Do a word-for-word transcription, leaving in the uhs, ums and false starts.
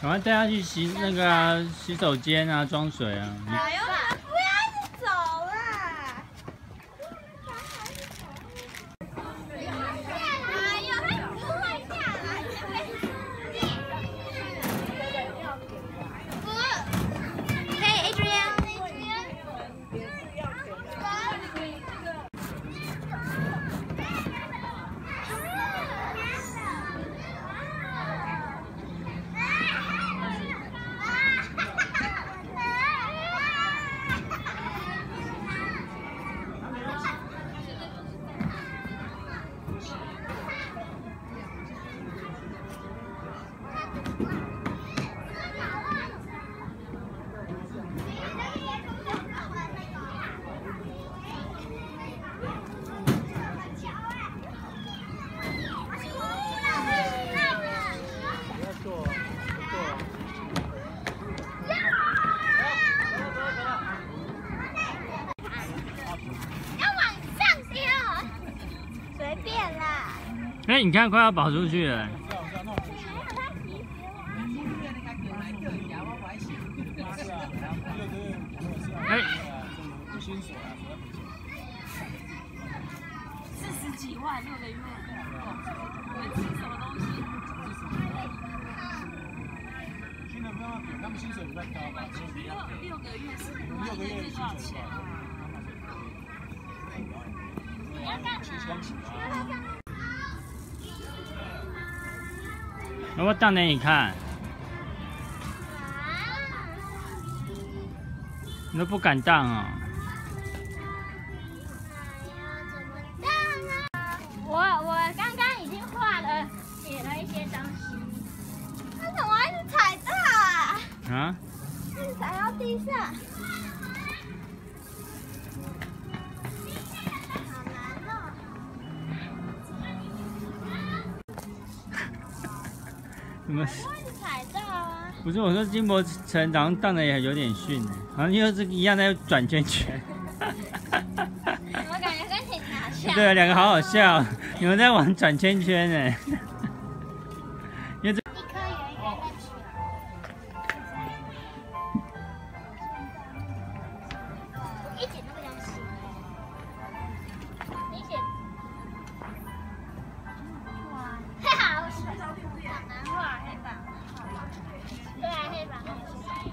赶快带他去洗那个啊，洗手间啊，装水啊。 哎呦，不要一直走啦！哎呦，他不会下来。Hey Adrian。 哎、欸，你看，快要跑出去了。哎、欸， 四十几万六个月，你们吃什么东西？ 新的不要给他们薪水比较高吧？ 六六个月是六个月多少钱？你要干嘛？ 要不要荡给你看？你都不敢荡哦。 我我刚刚已经画了，写了一些东西。为什么一直踩到啊？ 啊？ 一直踩到地上。好难哦。 怎么？ 踩到啊！ 不是，我说金箔城好像荡的也有点逊，好像又是一样在转圈圈。 我感觉跟警察像。 对，两个好好笑，你们在玩转圈圈哎。因为这一颗圆圆的球。一点都不相信。你写。哇，太好了！好难画黑板。对啊，黑板。